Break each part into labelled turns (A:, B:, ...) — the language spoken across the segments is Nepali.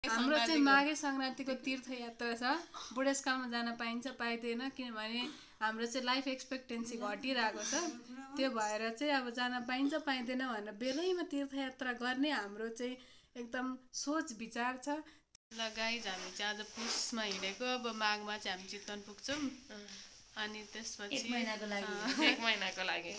A: हाम्रो चाहिँ माघे संक्रान्तिको तीर्थयात्रा छ। बुढेसकालमा जान पाइन्छ पाइदैन किनभने हाम्रो चाहिँ लाइफ एक्सपेक्टेन्सी घटिरहेको छ। त्यो भएर चाहिँ अब जान पाइन्छ पाइँदैन भनेर बेलैमा तीर्थयात्रा गर्ने हाम्रो चाहिँ एकदम सोच विचार छ। ल गाइज हामी चाहिँ आज पुसमा हिँडेको, अब माघमा चाहिँ हामी चितवन पुग्छौँ अनि त्यसपछि
B: 1 महिनाको लागि
C: 1 महिनाको लागि।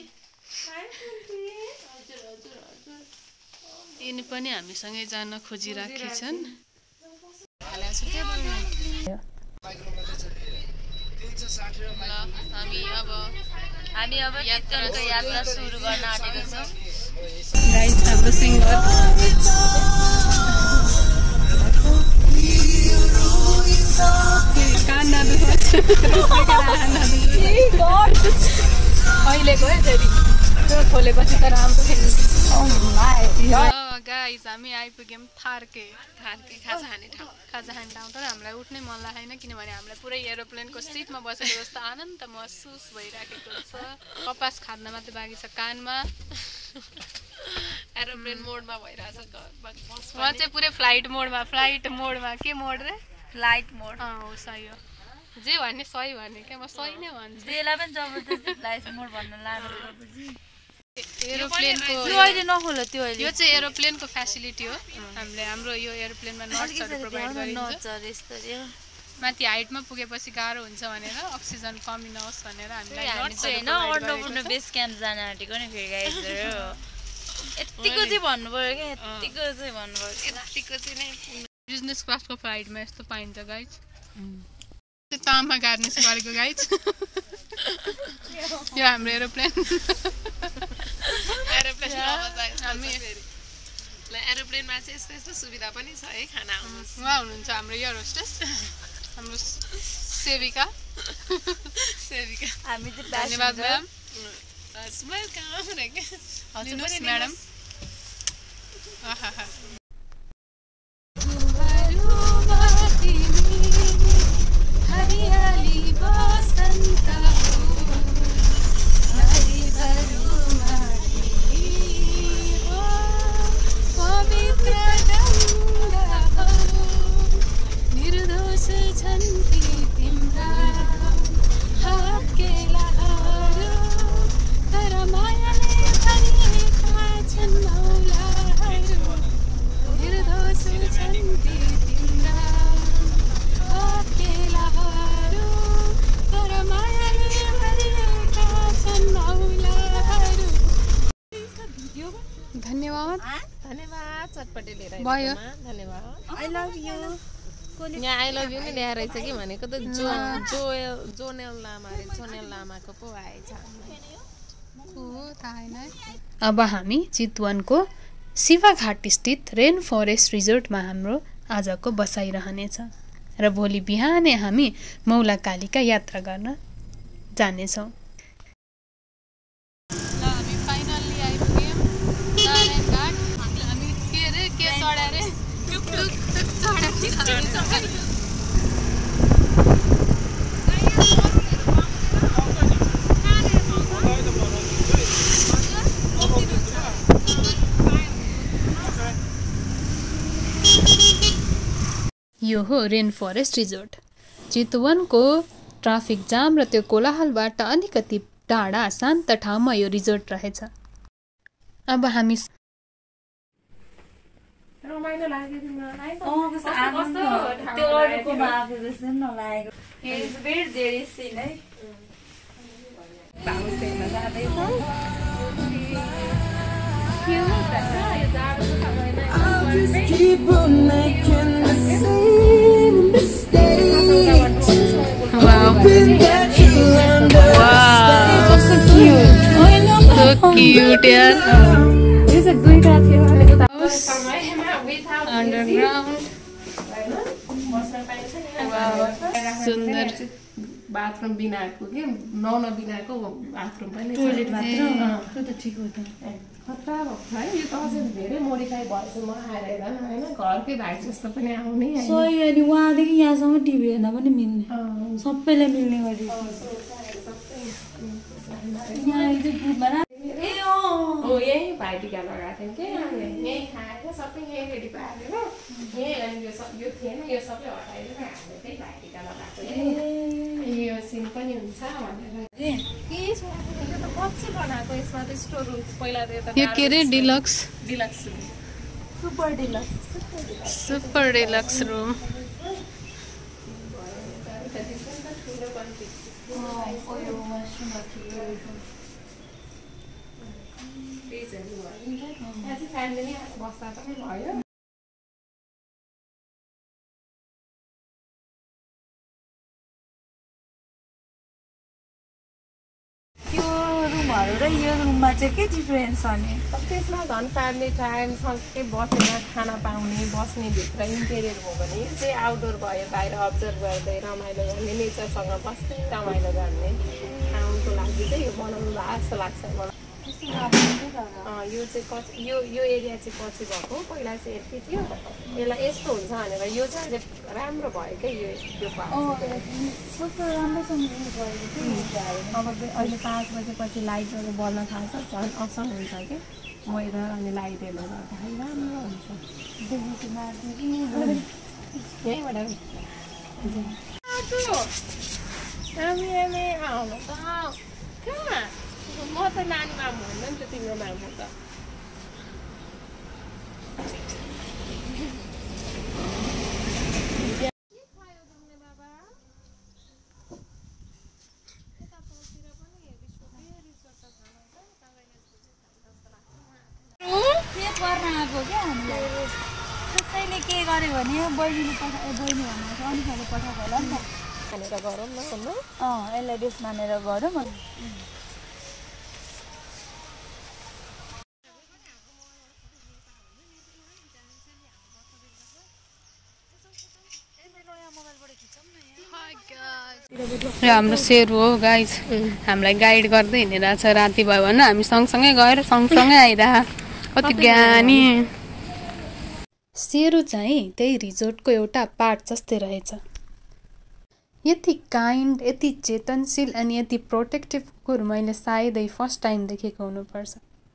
A: यिनी पनि हामीसँगै जान खोजिराखेकी छन्।
B: हामी अब चितवनको यात्रा सुरु गर्न आँटेको छौँ।
A: गाइज हाम्रो सिङ्गर अहिलेको है फेरि त्यो खोलेपछि त राम्रो गाइस हामी आइपुग्यौँ थार्के खाजा खाने ठाउँ। तर हामीलाई उठ्नै मन लागेन किनभने हामीलाई पुरै एरोप्लेनको सिटमा बसेको जस्तो आनन्द महसुस भइराखेको छ। कपास खान्न मात्रै बाँकी छ कानमा।
C: एरोप्लेन मोडमा भइरहेछ।
A: म चाहिँ पुरै फ्लाइट मोडमा के मोड रे?
B: Flight mode.
A: हो सही हो, जे भन्ने सही भन्ने क्या, म सही नै भन्छु।
B: त्यसलाई पनि जबरजस्ती फ्लाइट मोड भन्न लाग्यो।
A: एरोप्लेनको
B: त्यो अहिले नखोल त्यो अहिले।
A: यो चाहिँ एरोप्लेनको फ्यासिलिटी हो। हामीले हाम्रो यो एरोप्लेनमा नट्सहरू प्रोभाइड गरिन्छ। माथि हाइटमा पुगेपछि गाह्रो हुन्छ भनेर अक्सिजन कमी नहोस् भनेर हामीलाई
B: हैन अन्नपूर्ण बेस क्याम्प जान आँटेको नि फेरि गाइजहरु। यतिको चाहिँ भन्नु पर्यो के, यतिको चाहिँ भन्नु पर्यो।
A: यतिको चाहिँ नै बिजनेस क्लासको फ्लाइटमा यस्तो पाइन्छ गाइज। त्यो तामा गार्निस गरेको गाइज। यो हाम्रो एरोप्लेन।
C: एरोप्लेनमा चाहिँ यस्तो यस्तो सुविधा पनि छ है। खाना
A: उहाँ हुनुहुन्छ हाम्रो एयर होस्टेस, हाम्रो सेविका।
B: हामी चाहिँ
A: धन्यवाद म्याम।
C: Welcome
A: madam.
C: धन्यवाद चटपटे लिएर
A: भयो।
C: धन्यवाद।
B: I love you.
C: यहाँ आई लभ यु नै ल्याएर रहेछ कि भनेको त जोनेल लामाको पो आएछ।
A: अब हामी चितवनको शिवाघाट स्थित रेन फरेस्ट रिजोर्टमा हाम्रो आजको बसाइ रहनेछ र भोलि बिहानै हामी मौलाकालिका यात्रा गर्न जानेछौँ। यो हो रेन फरेस्ट रिजोर्ट। चितवनको ट्राफिक जाम र त्यो कोलाहलबाट अलिकति टाढा शान्त ठाउँमा यो रिजोर्ट रहेछ। अब हामी
C: रमाइलो लाग्यो तिमीलाई?
B: कस्तो त्यो अरूको माफे जस्तो नलागेको। इज भेरी देयर सिन है।
C: बाउसेमा जाँदैछौँ।
A: क्यूट यार। अंडरग्राउंड सुंदर
C: बाथरूम बिनाको के नौना बिनाको बाथरूम पनि
B: टोयलेट मात्र। त्यो त ठीक हो त।
C: खतरा भयो है। यो त अझै धेरै मोडिफाई भएछ। म आएर हेर्दा हैन घरकै भाइ जस्तो पनि आउने हैन।
B: सही अनि वहाँदेखि यहाँसम्म टिभी हेर्न पनि मिल्ने। सबैलाई मिल्ने गरी। यहाँ एक ग्रुपमा
C: यही भाइटिका लगाएको थियौँ कि यहीँ खाएर सबै यहीँ रेडी पारेर यहीँ अनि यो थिएन यो सबै हटाएर हामीले त्यही भाइटिका लगाएको यो सिन पनि हुन्छ भनेर के छ यो त पछि बनाएको यसमा त स्टोर रुम पहिला त
A: यो के रे deluxe
B: super deluxe
A: room
C: family बस्दा पनि भयो
B: त्यो रुमहरु र यो रुममा चाहिँ के डिफरेन्स छ नि
C: त्यसमा झन् फ्यामिली टाइम सँगै बसेर खाना पाउने बस्ने भित्र इन्टेरियर हो भने यो चाहिँ आउटडोर भयो बाहिर अब्जर्भ गर्दै रमाइलो गर्ने नेचरसँग बस्दै रमाइलो गर्ने खानुको लागि चाहिँ यो बनाउनु भएको जस्तो लाग्छ मलाई यो चाहिँ पछि यो एरिया चाहिँ पछि भएको पहिला चाहिँ यति थियो यसलाई यस्तो हुन्छ भनेर यो चाहिँ अहिले राम्रो भयो क्या यो अब अहिले 5 बजेपछि लाइटहरू बल्न थाल्छ झन् असल हुन्छ कि वेदर अनि लाइटहरूले गर्दाखेरि राम्रो हुन्छ यहीँबाट आउनु त कहाँ म त नानी मामु हुन्न नि त तिम्रो मामु त
B: कसैले के गर्यो भने बहिनीले बहिनी भनेर अनुसारले पठाएको होला नि त
C: भनेर गरौँ न भन्नु
B: यसलाई बेस मानेर गरौँ
A: हाम्रो सेरु हो गाइज हामीलाई गाइड गर्दै हिँडिरहेछ राति भयो भने हामी सँगसँगै गएर सँगसँगै आइरह कति ज्ञानी सेरु चाहिँ त्यही रिजोर्टको एउटा पार्ट जस्तै रहेछ यति काइन्ड यति चेतनशील अनि यति प्रोटेक्टिभ कुकुर मैले सायदै फर्स्ट टाइम देखेको हुनुपर्छ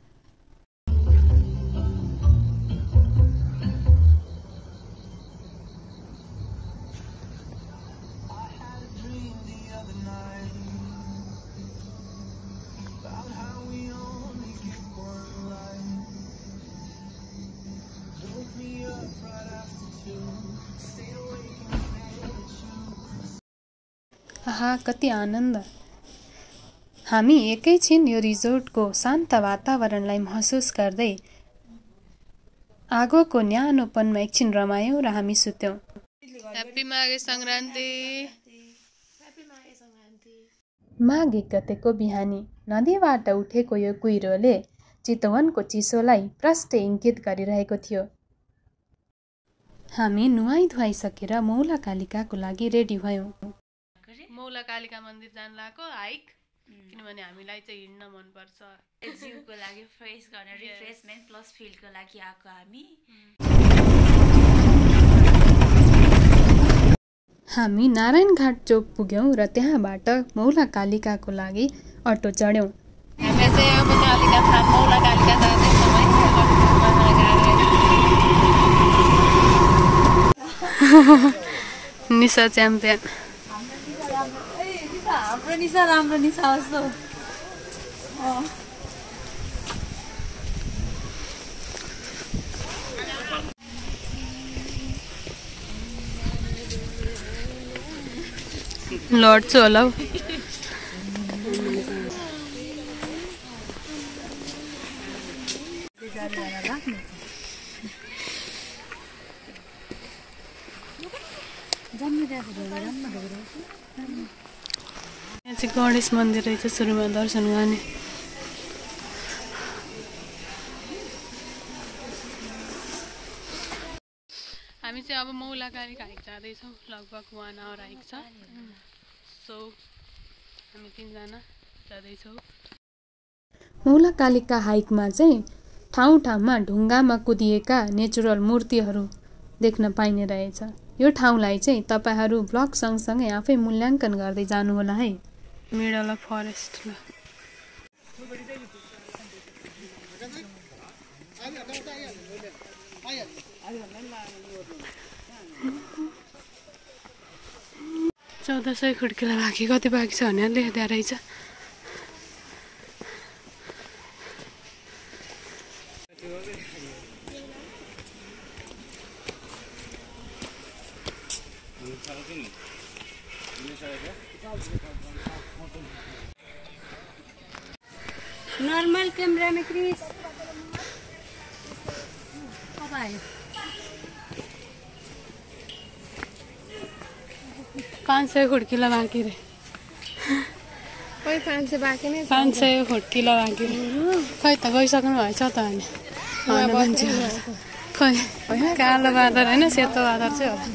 A: आहा कति आनन्द हामी एकैछिन यो रिजोर्टको शान्त वातावरणलाई महसुस गर्दै आगोको न्यानोपनमा एकछिन रमायौँ र हामी सुत्यौँ ह्याप्पी माघे सङ्क्रान्ति माघ 1 गतेको बिहानी नदीबाट उठेको यो कुहिरोले चितवनको चिसोलाई प्रष्ट इङ्गित गरिरहेको थियो हामी नुहाई धुवाइसकेर मौलाकालिकाको लागि रेडी भयौँ मौलाकालिका मन्दिर जान लागेको हाइक किनभने हामीलाई चाहिँ हिँड्न मन पर्छ
B: जिउको लागि फ्रेस गर्ने रिफ्रेसमेन्ट प्लस फिलको लागि आएको
A: हामी नारायणघाट चोक पुग्यौँ र त्यहाँबाट मौलाकालिकाको लागि अटो चढ्यौँ
C: हामी चाहिँ अब मौलाकालिका जाँदैछौँ
A: निशा च्याम्पियन
B: हाम्रो निशा राम्रो निशा जस्तो
A: लड्छु होला यहाँ चाहिँ गणेश मन्दिर रहेछ सुरुमा दर्शन गर्ने हामी चाहिँ अब मौलाकालिका हाइक जाँदैछौँ लगभग 1 आवर हाइक छ सो हामी 3 जना जाँदैछौँ मौलाकालिका हाइकमा चाहिँ ठाउँ ठाउँमा ढुङ्गामा कुदिएका नेचुरल मूर्तिहरू देख्न पाइने रहेछ यो ठाउँलाई चाहिँ तपाईहरू ब्लग सँगसँगै आफै मूल्याङ्कन गर्दै जानुहोला है मिडल अफ फरेस्ट 1400 खुड्किला बाँकी कति बाँकी छ भनेर लेख्दै रहेछ।
D: नॉर्मल कैमरा में क्रिस
A: 500 खुड्किला बाँकी रे।
C: कोही 500 बाँकी नै छ।
A: 500 खुड्किला बाँकी रे। खै त गइसक्नु भएछ त अनि मान्छे खै कालो बाँदर होइन सेतो बाँदर चाहिँ हो।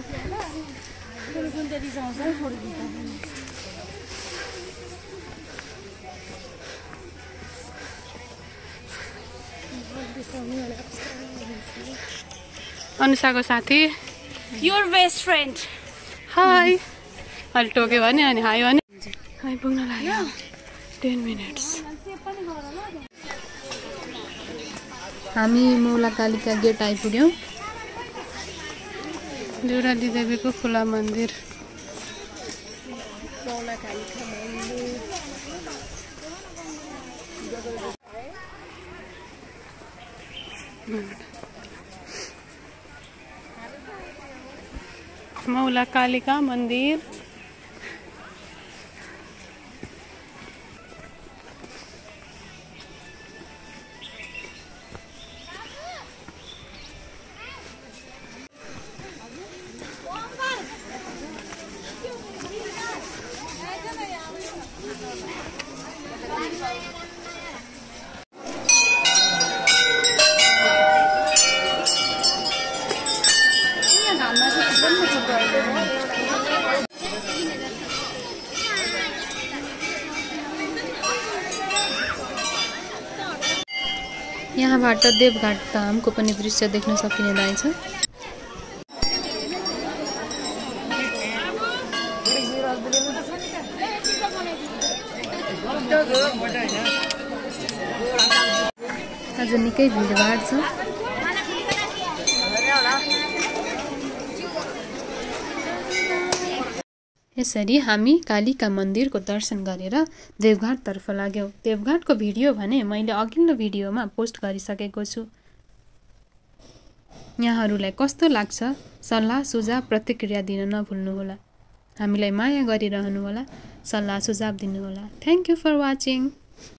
A: अनुसाको साथी
D: योर बेस्ट फ्रेन्ड
A: हाई अहिले टोक्यो भने अनि हाई भने आइपुग्न लाग्यो 10 मिनट्स। हामी मौलाकालिका गेट आइपुग्यौँ। देउराली देवीको खुला मन्दिर। मौलाकालिका मन्दिर। यहाँबाट देवघाट धामको पनि दृश्य देख्न सकिने रहेछ। आज निकै भिडभाड छ। यसरी हामी कालिका मन्दिरको दर्शन गरेर देवघाटतर्फ लाग्यौं। देवघाटको भिडियो भने मैले अघिल्लो भिडियोमा पोस्ट गरिसकेको छु। यहाँहरूलाई कस्तो लाग्छ सल्लाह सुझाव प्रतिक्रिया दिन नभुल्नुहोला। हामीलाई माया गरिरहनुहोला, सल्लाह सुझाव दिनुहोला। Thank you for watching.